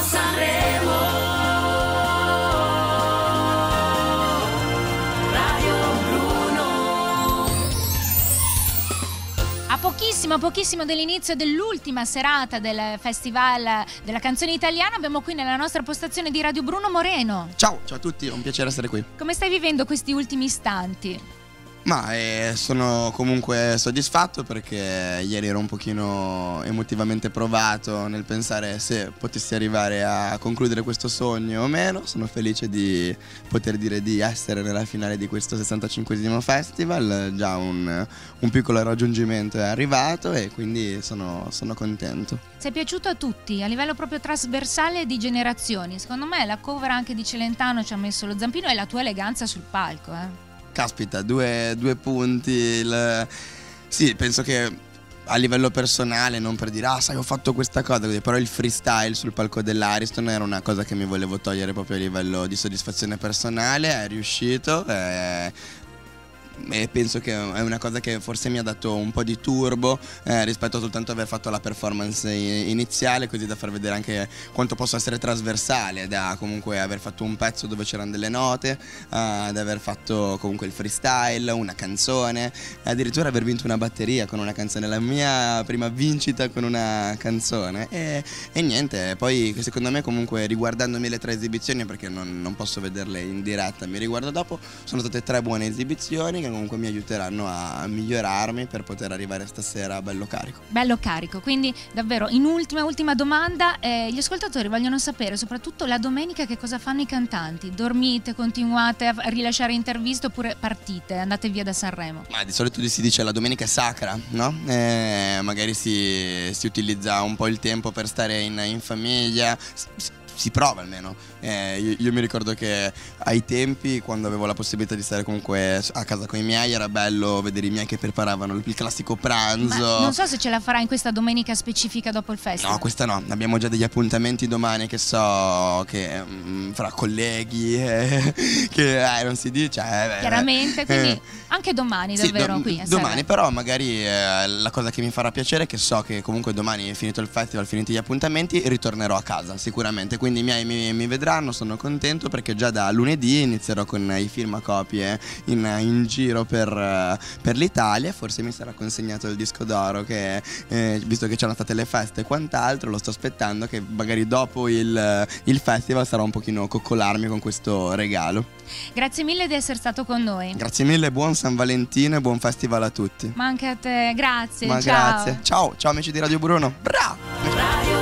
Sanremo. Radio Bruno. A pochissimo dell'inizio dell'ultima serata del Festival della Canzone Italiana abbiamo qui nella nostra postazione di Radio Bruno Moreno. Ciao a tutti, è un piacere essere qui. Come stai vivendo questi ultimi istanti? Ma sono comunque soddisfatto perché ieri ero un pochino emotivamente provato nel pensare se potessi arrivare a concludere questo sogno o meno. Sono felice di poter dire di essere nella finale di questo 65esimo festival, già un piccolo raggiungimento è arrivato e quindi sono contento. Sei piaciuto a tutti, a livello proprio trasversale di generazioni. Secondo me la cover anche di Celentano ci ha messo lo zampino e la tua eleganza sul palco, Caspita, due punti. Sì, penso che a livello personale, non per dire sai ho fatto questa cosa, però il freestyle sul palco dell'Ariston era una cosa che mi volevo togliere proprio a livello di soddisfazione personale. È riuscito e penso che è una cosa che forse mi ha dato un po' di turbo rispetto a soltanto aver fatto la performance iniziale, così da far vedere anche quanto posso essere trasversale, da comunque aver fatto un pezzo dove c'erano delle note, ad aver fatto comunque il freestyle, una canzone, addirittura aver vinto una batteria con una canzone, la mia prima vincita con una canzone e niente. Poi secondo me comunque, riguardandomi le 3 esibizioni, perché non posso vederle in diretta, mi riguardo dopo, sono state 3 buone esibizioni che comunque mi aiuteranno a migliorarmi per poter arrivare stasera bello carico. Bello carico, quindi davvero in ultima domanda, gli ascoltatori vogliono sapere soprattutto la domenica che cosa fanno i cantanti. Dormite, continuate a rilasciare interviste oppure partite, andate via da Sanremo? Ma di solito si dice la domenica è sacra, no? Magari si utilizza un po' il tempo per stare in famiglia, si prova almeno. Io mi ricordo che ai tempi, quando avevo la possibilità di stare comunque a casa con i miei, era bello vedere i miei che preparavano il classico pranzo. Ma non so se ce la farà in questa domenica specifica dopo il festival. No, questa no, abbiamo già degli appuntamenti domani che so che fra colleghi che non si dice chiaramente, quindi anche domani davvero qui a domani Sanremo. Però magari la cosa che mi farà piacere è che so che comunque domani, finito il festival, finiti gli appuntamenti, ritornerò a casa sicuramente, quindi i miei mi vedranno. Sono contento perché già da lunedì inizierò con i firmacopie in giro per l'Italia e forse mi sarà consegnato il disco d'oro che visto che c'erano state le feste e quant'altro, lo sto aspettando che magari dopo il festival sarò un pochino coccolarmi con questo regalo. Grazie mille di essere stato con noi. Grazie mille, buon San Valentino e buon festival a tutti. Ma anche a te, grazie. Grazie. Ciao amici di Radio Bruno. Bravo.